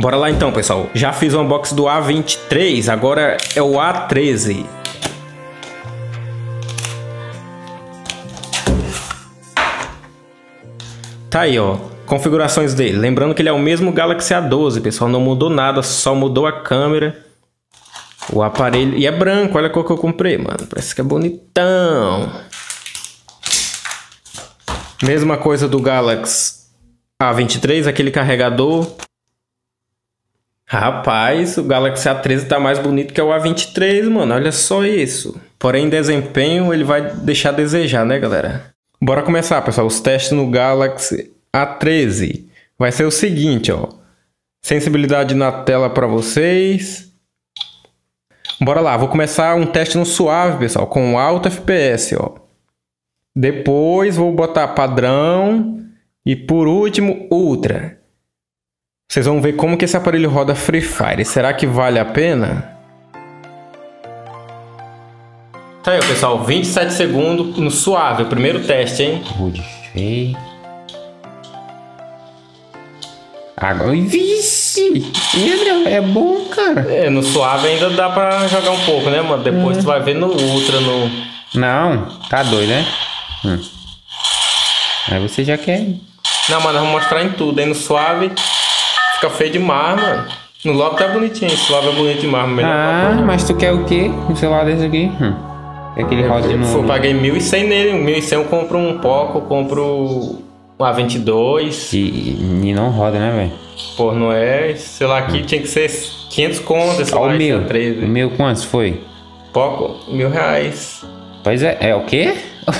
Bora lá então, pessoal. Já fiz o unboxing do A23, agora é o A13. Tá aí, ó. Configurações dele. Lembrando que ele é o mesmo Galaxy A12, pessoal. Não mudou nada, só mudou a câmera. O aparelho... E é branco, olha qual que eu comprei, mano. Parece que é bonitão. Mesma coisa do Galaxy A23, aquele carregador. Rapaz, o Galaxy A13 tá mais bonito que o A23, mano. Olha só isso. Porém, desempenho ele vai deixar a desejar, né, galera? Bora começar, pessoal. Os testes no Galaxy A13. Vai ser o seguinte, ó. Sensibilidade na tela para vocês. Bora lá. Vou começar um teste no suave, pessoal. Com alto FPS, ó. Depois vou botar padrão. E por último, ultra. Vocês vão ver como que esse aparelho roda Free Fire. Será que vale a pena? Tá aí, pessoal, 27 segundos no suave, o primeiro teste, hein? Rude feio. Agora, vixe! É bom, cara. É, no suave ainda dá pra jogar um pouco, né, mano? Depois tu vai ver no ultra, no... Não, tá doido, né? Aí você já quer... Não, mano, vamos mostrar em tudo, hein? No suave fica feio demais, mano. No lobby tá bonitinho, esse suave é bonito demais. Melhor mas tu quer o quê? Um celular desse aqui? É aquele roda de novo. Eu paguei 1.100 nele, 1.100 eu compro um Poco, eu compro um A22. E não roda, né, velho? Pô, não é? Sei lá, aqui tinha que ser 500 contas. Esse o meu. A13. O meu quantos foi? Poco, R$1.000. Pois é, é o quê?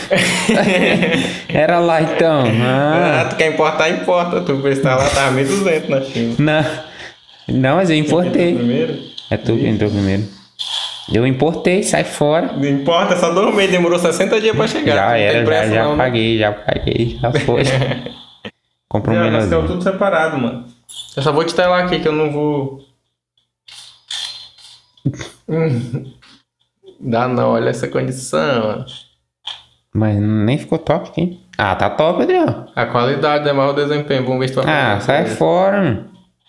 Era lá então. Tu quer importar, importa. Tu prestar lá, tava 1.200 na China. Não, mas eu importei. Primeiro? É tu que entrou primeiro. Eu importei, sai fora. Não importa, só 2 meses, demorou 60 dias pra chegar. Já era, pressa, já não, paguei, já foi. Comprou um menorzinho. menorzinho. Tudo separado, mano. Eu só vou te telar aqui que eu não vou... Dá não, olha essa condição. Mas nem ficou top aqui. Ah, tá top, Adriano. A qualidade é maior desempenho. Vamos ver se tu vai falar. Sai fora, mano.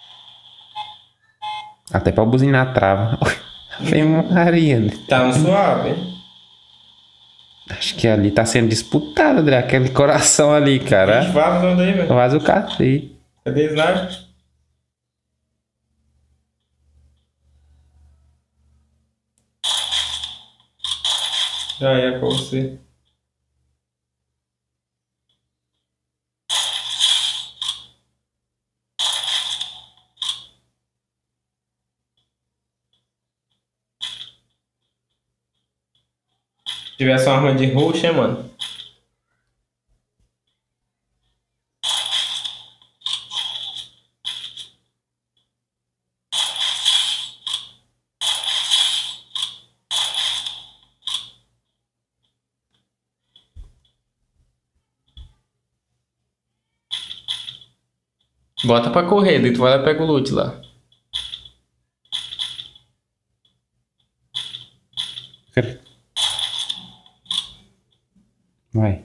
Até pra buzinar a trava. Sem Maria. Tá no suave, hein? Acho que ali tá sendo disputado, André. Aquele coração ali, cara. Vaza onde aí, velho? Vaza o café. Cadê Sniper? Já é pra você. Se tivesse uma arma de rush, hein, mano? Bota pra correr, daí tu vai lá e pega o loot lá. Vai.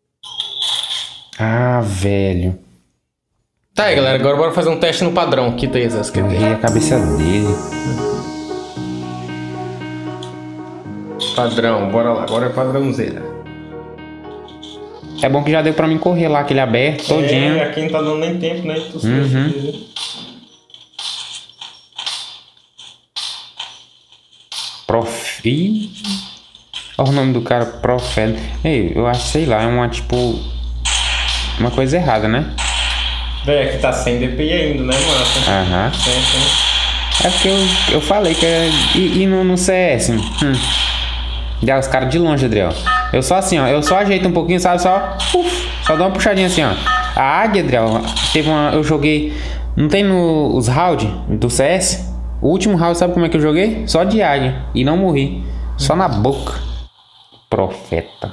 Ah, velho. Tá aí, galera. Agora bora fazer um teste no padrão. Que tem essas que eu errei a cabeça dele. Padrão, bora lá. Agora é padrãozeira. É bom que já deu pra mim correr lá, aquele aberto todinho. Aqui não tá dando nem tempo, né? Profi. Olha o nome do cara, Profeta. Ei, eu acho, sei lá, é uma tipo... uma coisa errada, né? Véi, aqui tá 100 DPI ainda, né, mano? É porque eu falei que é... E no CS? Já os caras de longe, Adriel. Eu só assim, ó. Eu só ajeito um pouquinho, sabe? Só dou uma puxadinha assim, ó. A águia, Adriel, teve uma... Eu joguei... Não tem os rounds do CS? O último round, sabe como é que eu joguei? Só de águia. E não morri. Só na boca. Profeta.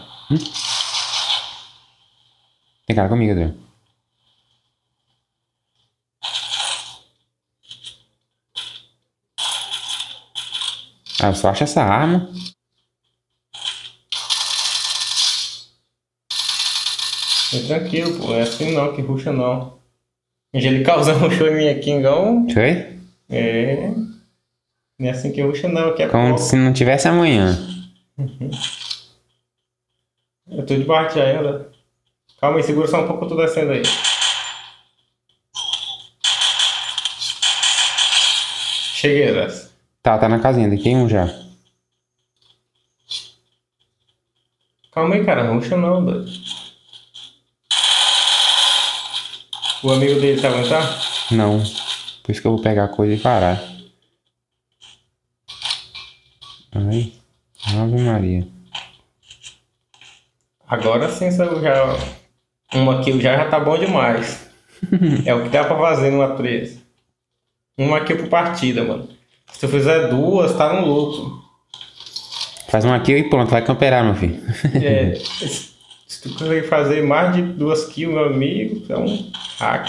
Vem cá comigo, Adriel. Ah, eu só acho essa arma. É tranquilo, pô. É assim não, que ruxa não. Angelicalzão rushou em mim aqui, igual. Foi? É. Não é assim que ruxa, não. Aqui é Como pouco. se não tivesse amanhã. Eu tô debaixo já, ela. Calma aí, segura só um pouco, eu tô descendo aí. Cheguei, Zé. Tá na casinha, deitei um já. Calma aí, cara, não ruxa não, doido. O amigo dele tá aguentar? Não. Por isso que eu vou pegar a coisa e parar. Ai. Ave Maria. Agora sim, saiu já. Uma kill já tá bom demais. É o que dá pra fazer numa 13. Uma kill por partida, mano. Se tu fizer duas, tá no lucro. Faz uma kill e pronto, vai camperar, meu filho. É, se tu conseguir fazer mais de 2 kills, meu amigo, é um hack.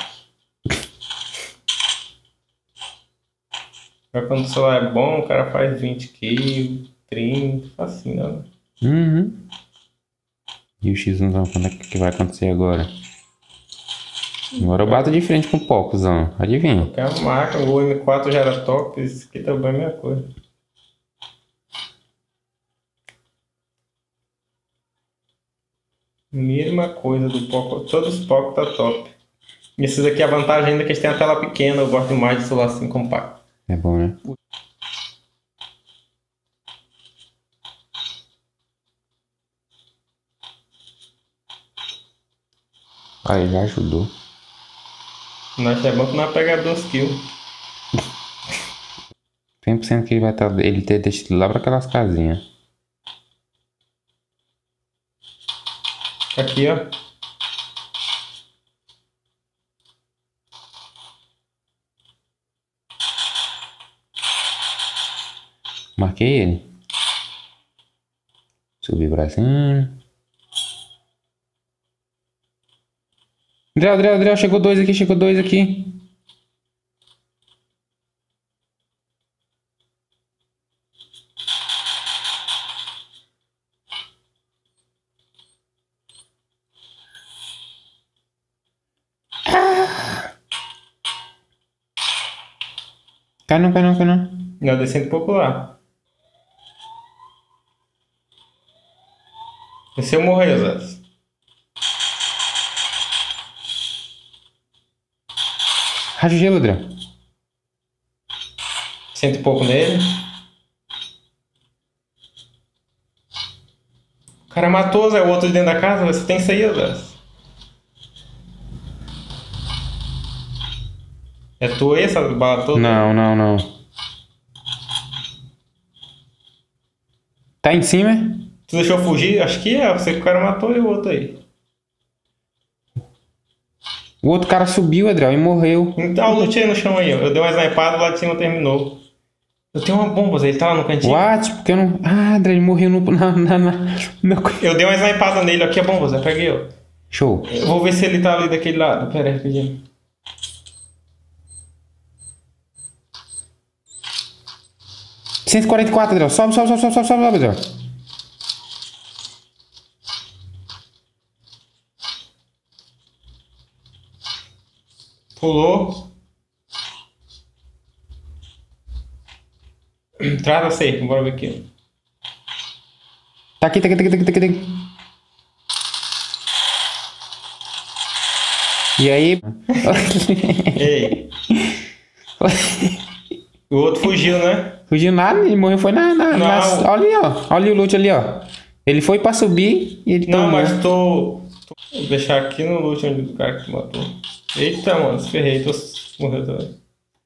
Mas quando o celular é bom, o cara faz 20 kills, 30, assim, né? Uhum. E o X1, quando é que vai acontecer agora? Agora eu bato de frente com o Pocozão. Adivinha? É uma marca, o M4 já era top, esse aqui também é a mesma coisa. Mesma coisa do Poco, todos os Poco tá top. E esses aqui, a vantagem ainda é que eles têm a tela pequena, eu gosto mais de celular assim compacto. É bom, né? Aí já ajudou. Nós é bom que não vai pegar 2 kills. 100% que ele vai estar. Ele ter deixado lá pra aquelas casinhas. Aqui, ó. Marquei ele. Subi pra cima. Adriel, chegou dois aqui. Cai não. Não, descendo um pouco lá. E se eu morrer, Zé? Raio gelo, Adriel. Sento um pouco nele. O cara matou, Zé, o outro dentro da casa. Você tem que sair, Zé. É tua essa bala toda? Não. Tá em cima? Tu deixou fugir? Acho que é. Você que o cara matou e o outro aí. O outro cara subiu, Adriel, e morreu. Então, o loot aí no chão aí, ó. Eu dei uma snipada, lá de cima terminou. Eu tenho uma bomba, Zé. Ele tá lá no cantinho. What? Porque eu não... Ah, Adriel, ele morreu no... Eu dei uma snipada nele. Aqui é bomba, Zé. Peguei, ó. Show. Eu vou ver se ele tá ali daquele lado. Pera aí, rapidinho. $144, Adriel. Sobe, Adriel. Pulou. Trava safe, bora ver aqui. Tá aqui. E aí? Ei. O outro fugiu, né? Fugiu nada, ele morreu, foi na... Olha ali, ó. Olha o loot ali, ó. Ele foi pra subir e ele Não, tomou. mas tô... Vou deixar aqui no loot onde o cara que matou. Eita, mano, se ferrei, morreu também.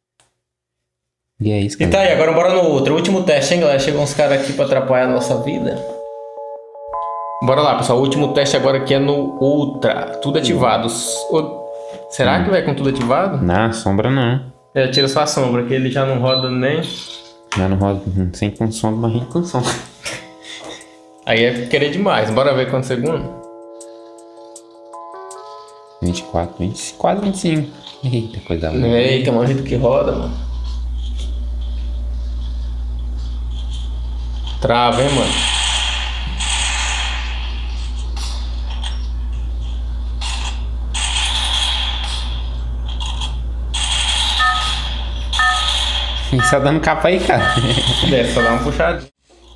E é isso, E cara. tá aí, agora bora no outro. Último teste, hein, galera? Chegou uns caras aqui pra atrapalhar a nossa vida. Bora lá, pessoal. O último teste agora aqui é no Ultra. Tudo ativado. Será que vai com tudo ativado? Na sombra não. É, tira só a sombra, que ele já não roda nem... Já não roda sem com sombra, mas com sombra. Aí é querer demais. Bora ver quantos segundos? 24, quase 25. Eita, coisa boa. Eita, mano, o jeito que roda, mano. Trava, hein, mano. Só dando capa aí, cara. É, só dá uma puxadinha.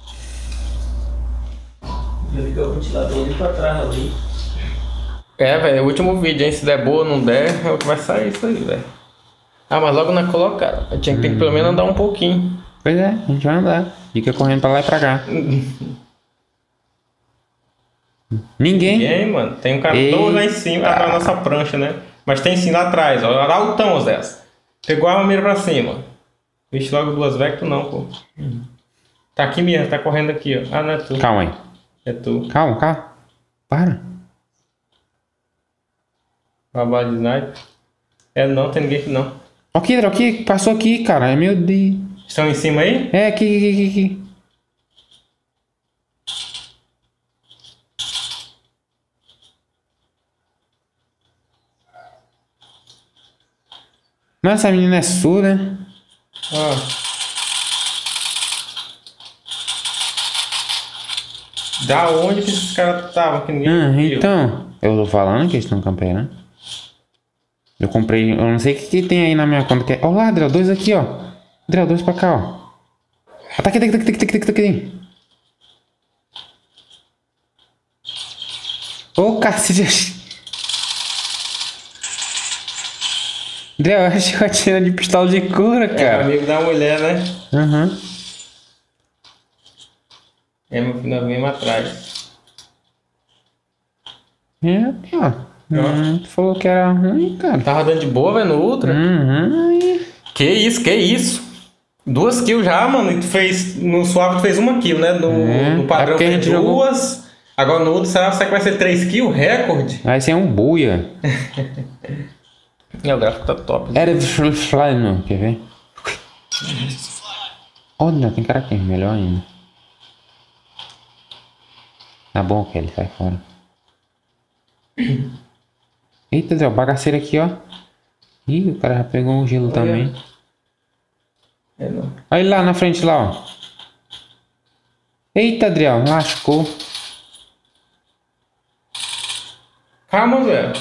Liga o ventilador ali pra trás ali. É, velho, o último vídeo, hein? Se der boa ou não der, é o que vai sair isso aí, velho. Ah, mas logo na colocar. Tinha que ter que pelo menos andar um pouquinho. Pois é, a gente vai andar. Fica correndo pra lá e pra cá. Ninguém, mano. Tem um cara todo lá em cima, tá na nossa prancha, né? Mas tem sim lá atrás, ó. Olha o altão, Zé. Pegou a mira pra cima. Vixe, logo duas vecto não, pô. Tá aqui mesmo, tá correndo aqui, ó. Ah, não é tu. Calma aí. É tu. Calma, calma. Para. Uma bala de sniper. É, não, tem ninguém aqui não. Aqui, passou aqui, cara. Meu Deus. Estão em cima aí? É, aqui. Nossa, a menina é surda, né? Ó. Da onde que esses caras estavam? Que ninguém viu? Então, eu tô falando que eles estão campeando. Eu comprei, eu não sei o que tem aí na minha conta. Que é... Ó lá, Adriel, 2 aqui, ó. Adriel, 2 pra cá, ó. Tá aqui. Ô, cacete. Adriel, eu acho que eu atiro de pistola de cura, É, cara. amigo da mulher, né? Aham. É, meu filho, nós vimos atrás. É, ó. Tu falou que era ruim, cara. Tá rodando de boa, velho, no Ultra? Que isso? 2 kills já, mano. E tu fez, no suave tu fez 1 kill, né? No padrão porque a fez gente 2. Agora no Ultra, será que vai ser 3 kills? Recorde? Vai ser um buia. É, o gráfico tá top. Era flying, quer ver? Olha, tem cara aqui, melhor ainda. Tá bom, Kelly, sai fora. Eita, Zé, o bagaceiro aqui, ó. Ih, o cara já pegou um gelo também. É, não. Olha ele lá na frente, lá, ó. Eita, Adriel, lascou. Calma, velho.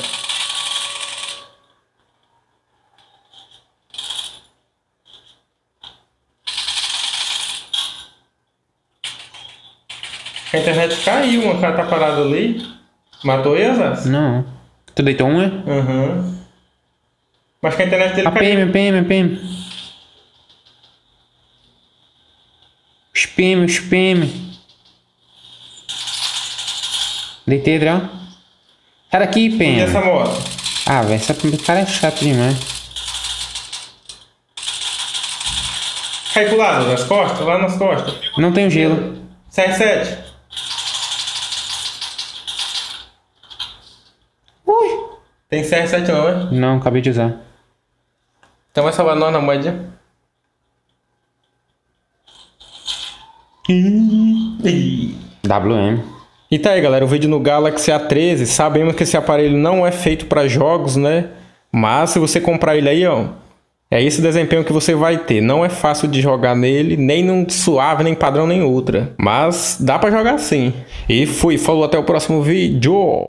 A internet caiu, uma cara tá parado ali. Matou ele, Zé? Não. Tu deitou um, é? Aham. Mas que a internet dele A caiu. PM. Spam. Deitei, Adriel. Sai daqui, E PM. essa moto? Ah, velho, essa cara é chato demais. Cai pro lado, nas costas, lá nas costas. Não tenho gelo. CR7. Ui. Tem CR7 não, né? Não, acabei de usar. Então vai salvar nós na moedinha. WM. E tá aí, galera, o vídeo no Galaxy A13. Sabemos que esse aparelho não é feito para jogos, né? Mas se você comprar ele aí, ó, é esse desempenho que você vai ter. Não é fácil de jogar nele, nem num suave, nem padrão, nem ultra. Mas dá para jogar sim. E fui, falou, até o próximo vídeo.